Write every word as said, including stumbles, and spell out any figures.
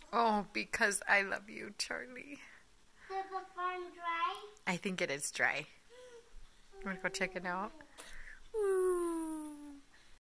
Oh, because I love you, Charlie. Is the farm dry? I think it is dry. You want to go check it out?